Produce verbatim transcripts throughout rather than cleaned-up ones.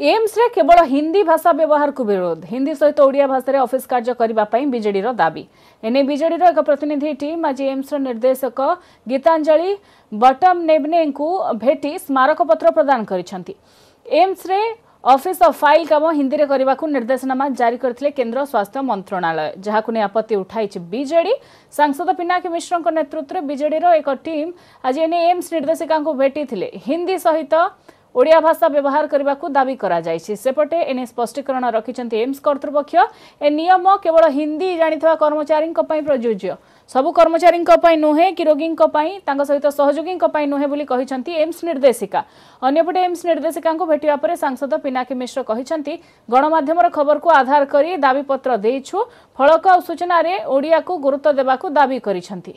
AIIMS रे केवल हिंदी भाषा व्यवहार को विरोध हिंदी सहित ओडिया भाषा ऑफिस कार्य करने बीजेडी दाबी एने बीजेडी एक प्रतिनिधि टीम आज एम्स निर्देशक गीतांजलि बटमनेबने को भेटी स्मारक पत्र प्रदान करिसेंती। एम्स रे ऑफिस ऑफ फाइल काम हिंदी रे करने को निर्देशनामा जारी करथिले केंद्र स्वास्थ्य मंत्रालय जहां ने आपत्ति उठाई बीजेडी। सांसद पिनाकी मिश्र नेतृत्व में बीजेडी एक टीम आज एने एम्स निर्देशिका को भेटी हिंदी सहित ओडिया भाषा व्यवहार करने को दाबी करा जायछि। सेपटे एने स्पष्टीकरण रखिछन्ति एम्स कर्तृपक्ष ए नियम केवल हिंदी जानिथवा कर्मचारी प्रযোज्य सबु कर्मचारी नुहे कि रोगी सहित सहयोगी नुहे बोली कहिछन्ति एम्स निर्देशिका। अन्यपटे एम्स निर्देशिका को भेटिया परे सांसद पिनाकी मिश्र कहिछन्ति गणमाध्यम खबर को आधार करी दाबी पत्र देइछु फलक और सूचना रे ओडिया को गुरुत्व देबाकू दाबी करिछन्ति।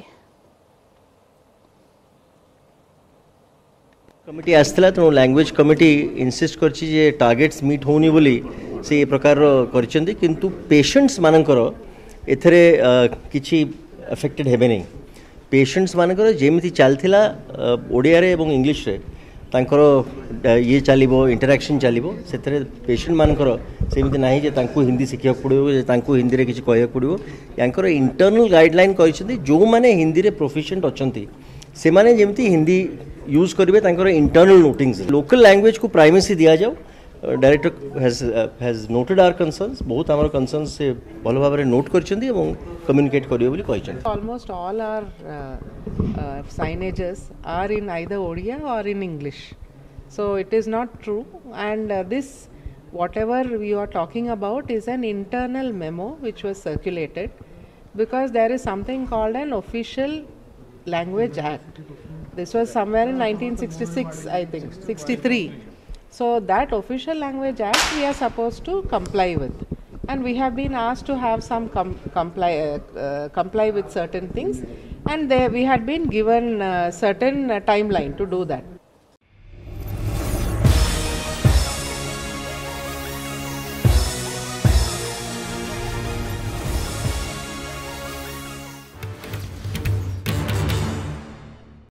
कमिटी आसला तेणु लैंग्वेज कमिटी इनसिस्ट करछि जे टार्गेट्स मीट होनी बोली से ये प्रकार करछन्ति किंतु पेशेंट्स मानकर एथरे किछि अफेक्टेड हेबे नहीं। पेशेंट्स मानकर जेमिति चलथिला ओडिया रे एवं इंग्लिश रे तांकर ये चलिबो इंटरैक्शन चलिबो सेथरे पेशेंट मानकर सेमिति नाही जे तांको हिंदी सिखिया पड़िबो जे तांको हिंदी रे किछि कहया पड़िबो यांकर इंटरनल गाइडलाइन करिसेंति जो माने हिंदी रे प्रोफिशिएंट अछंती से माने जेमिति हिंदी यूज करेंगे तांकर इंटरनल नोटिंग्स लोकल लैंग्वेज को प्राइमेसी दिया जाओ। Director has has noted our concerns बहुत आवर कंसर्न्स से भल भाव में नोट करछन्ती एवं कम्युनिकेट करियो बोली कहिछन्ती। Almost all our signages are in either Odia or in English, so it is not true and uh, this whatever we are talking about is an internal memo which was circulated because there is something called an official language act. This was somewhere in nineteen sixty-six, I think, sixty-three. So that official language act we are supposed to comply with, and we have been asked to have some com comply uh, uh, comply with certain things, and there we had been given uh, certain uh, timeline to do that.